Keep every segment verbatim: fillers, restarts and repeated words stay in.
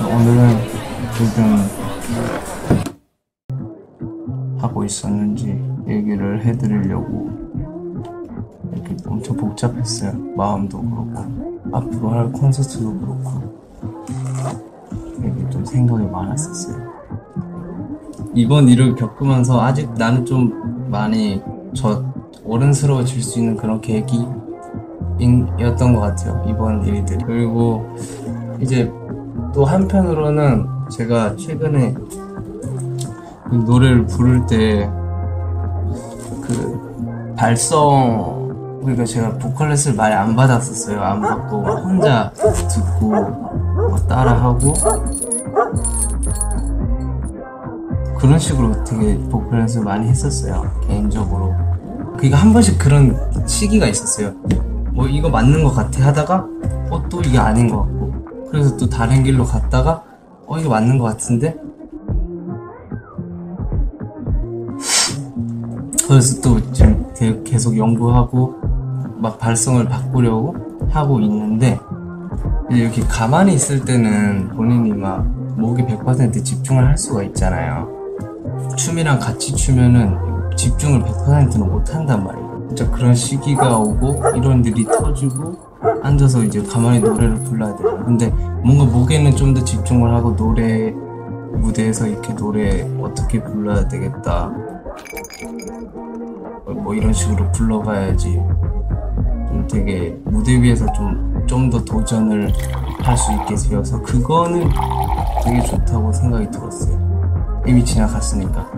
오늘은 지금 하고 있었는지 얘기를 해드리려고. 이렇게 엄청 복잡했어요. 마음도 그렇고 앞으로 할 콘서트도 그렇고 되게 좀 생각이 많았었어요. 이번 일을 겪으면서 아직 나는 좀 많이 저 어른스러워질 수 있는 그런 계기였던 것 같아요, 이번 일들이. 그리고 이제 또 한편으로는 제가 최근에 노래를 부를 때 그 발성, 그러니까 제가 보컬 레슨을 많이 안 받았었어요. 안 받고 혼자 듣고 따라하고 그런 식으로 되게 보컬 연습을 많이 했었어요, 개인적으로. 그러니까 한 번씩 그런 시기가 있었어요. 뭐 이거 맞는 것 같아 하다가 어 또 이게 아닌 것 같고, 그래서 또 다른 길로 갔다가 어 이거 맞는 것 같은데, 그래서 또 지금 계속 연구하고 막 발성을 바꾸려고 하고 있는데, 이렇게 가만히 있을 때는 본인이 막 목에 백 퍼센트 집중을 할 수가 있잖아요. 춤이랑 같이 추면은 집중을 백 퍼센트는 못 한단 말이에요. 진짜 그런 시기가 오고 이런 일이 터지고 앉아서 이제 가만히 노래를 불러야 돼요. 근데 뭔가 목에는 좀 더 집중을 하고 노래 무대에서 이렇게 노래 어떻게 불러야 되겠다, 뭐 이런 식으로 불러가야지 좀 되게 무대 위에서 좀 좀 더 도전을 할 수 있게 되어서 그거는 되게 좋다고 생각이 들었어요. 이미 지나갔으니까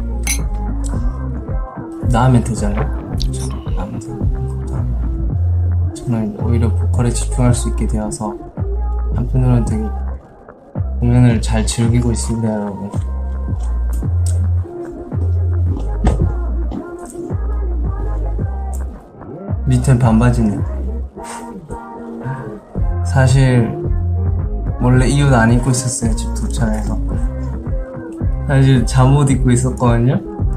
나으면 되잖아요. 나으면 되잖아요. 저는 오히려 보컬에 집중할 수 있게 되어서 한편으로는 되게 공연을 잘 즐기고 있습니다, 여러분. 밑엔 반바지네. 사실 원래 이 옷 안 입고 있었어요, 집 도착해서. 사실 잠옷 입고 있었거든요.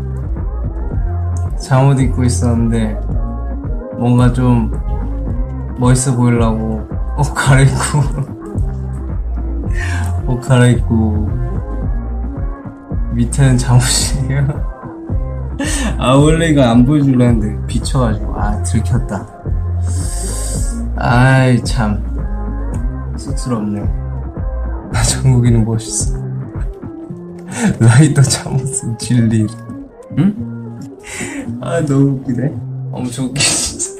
잠옷 입고 있었는데 뭔가 좀 멋있어 보이려고 옷 갈아입고 옷 갈아입고 밑에는 잠옷이에요. 아 원래 이거 안 보여주려 했는데 비춰가지고 아 들켰다. 아이 참 쑥스럽네. 아 정국이는 멋있어. 라이더 잠옷은 진리. 응? 아 너무 웃기네. 엄청 웃기네 진짜.